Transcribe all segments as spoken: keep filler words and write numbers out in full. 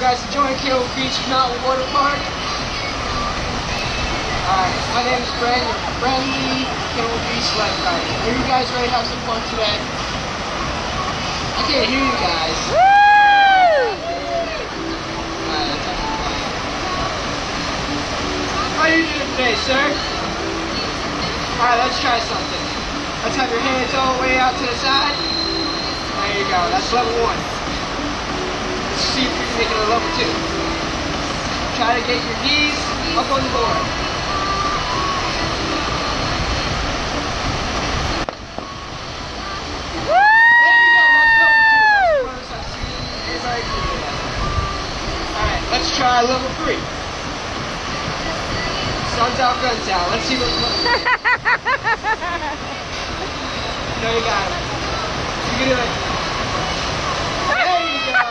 guys enjoying Kill Beach Mountain Water Park? Alright, my name is Brent, your friendly Kill Beach lifeguard. Are you guys ready to have some fun today? I can't hear you guys. Woo! Alright, let's have some fun. How are you doing today, sir? Alright, let's try something. Let's have your hands all the way out to the side. There you go, that's level one. Let's see if we can make it a level two. Try to get your knees up on the board. Woo! There you go, that's level two. That's the first I've seen anybody do that. Alright, let's try level three. Sun's out, guns out. Let's see what's going on. No, you got it. You can do it. There you go.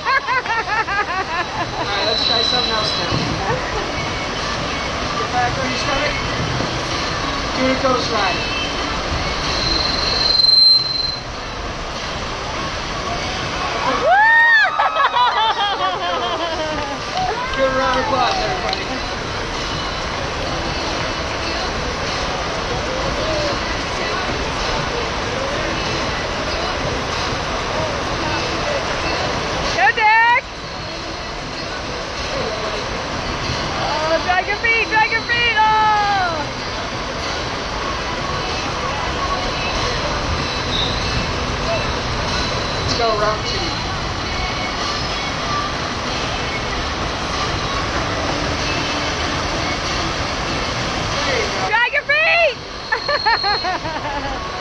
Alright, let's try something else now. Get back on your stomach. Do a ghost ride. Give a round of applause, everybody. Drag your feet, drag your feet, oh! Let's go round two. There you go. Drag your feet!